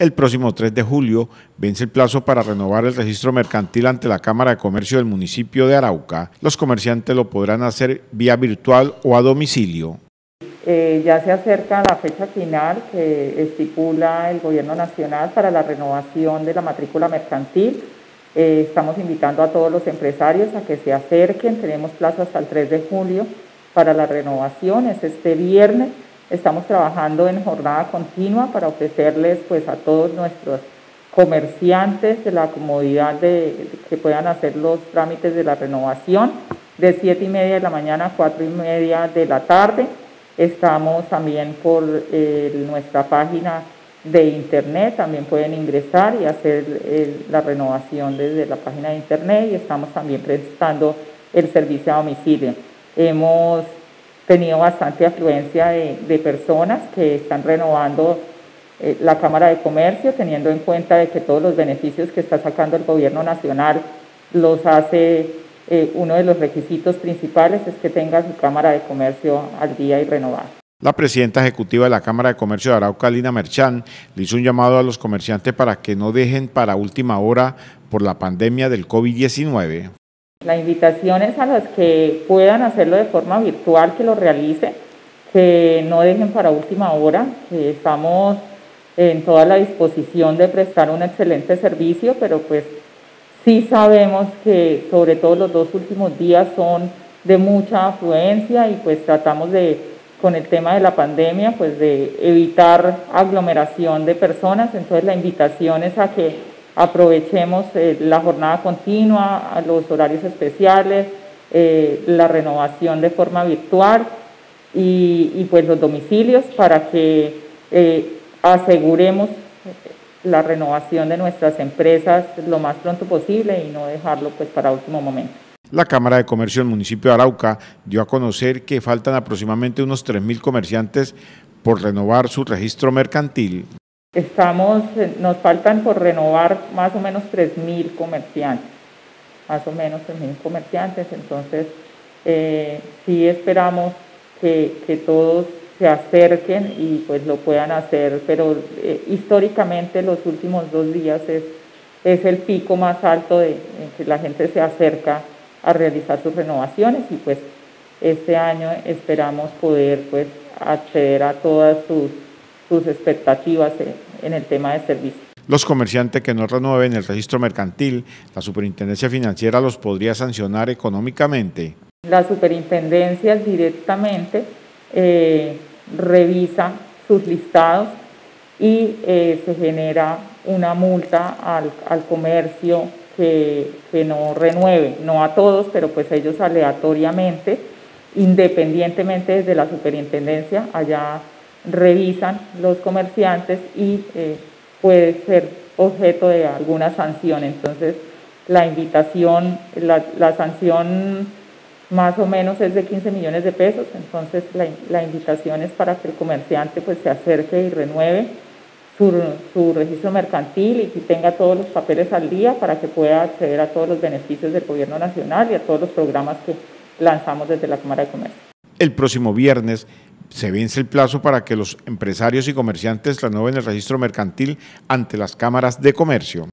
El próximo 3 de julio vence el plazo para renovar el registro mercantil ante la Cámara de Comercio del municipio de Arauca. Los comerciantes lo podrán hacer vía virtual o a domicilio. Ya se acerca la fecha final que estipula el Gobierno Nacional para la renovación de la matrícula mercantil. Estamos invitando a todos los empresarios a que se acerquen. Tenemos plazo hasta el 3 de julio para la renovación, es este viernes. Estamos trabajando en jornada continua para ofrecerles pues, a todos nuestros comerciantes de la comodidad de que puedan hacer los trámites de la renovación de 7:30 de la mañana a 4:30 de la tarde. Estamos también por nuestra página de internet, también pueden ingresar y hacer la renovación desde la página de internet, y estamos también prestando el servicio a domicilio. Hemos tenido bastante afluencia de personas que están renovando la Cámara de Comercio, teniendo en cuenta de que todos los beneficios que está sacando el Gobierno Nacional los hace, uno de los requisitos principales es que tenga su Cámara de Comercio al día y renovada. La presidenta ejecutiva de la Cámara de Comercio de Arauca, Lina Merchán, le hizo un llamado a los comerciantes para que no dejen para última hora por la pandemia del COVID-19. La invitación es a los que puedan hacerlo de forma virtual, que lo realicen, que no dejen para última hora, que estamos en toda la disposición de prestar un excelente servicio, pero pues sí sabemos que sobre todo los 2 últimos días son de mucha afluencia y pues tratamos de, con el tema de la pandemia, pues de evitar aglomeración de personas. Entonces la invitación es a que aprovechemos la jornada continua, los horarios especiales, la renovación de forma virtual y pues los domicilios para que aseguremos la renovación de nuestras empresas lo más pronto posible y no dejarlo pues para último momento. La Cámara de Comercio del municipio de Arauca dio a conocer que faltan aproximadamente unos 3.000 comerciantes por renovar su registro mercantil. Nos faltan por renovar más o menos 3.000 comerciantes, entonces sí esperamos que todos se acerquen y pues lo puedan hacer, pero históricamente los últimos 2 días es el pico más alto en que la gente se acerca a realizar sus renovaciones y pues este año esperamos poder pues acceder a todas sus expectativas en el tema de servicio. Los comerciantes que no renueven el registro mercantil, la Superintendencia Financiera los podría sancionar económicamente. La Superintendencia directamente revisa sus listados y se genera una multa al comercio que no renueve, no a todos, pero pues ellos aleatoriamente, independientemente desde la Superintendencia, allá revisan los comerciantes y puede ser objeto de alguna sanción. Entonces la invitación, la sanción más o menos es de 15 millones de pesos, entonces la invitación es para que el comerciante pues se acerque y renueve su registro mercantil y que tenga todos los papeles al día para que pueda acceder a todos los beneficios del Gobierno Nacional y a todos los programas que lanzamos desde la Cámara de Comercio. El próximo viernes se vence el plazo para que los empresarios y comerciantes renueven el registro mercantil ante las cámaras de comercio.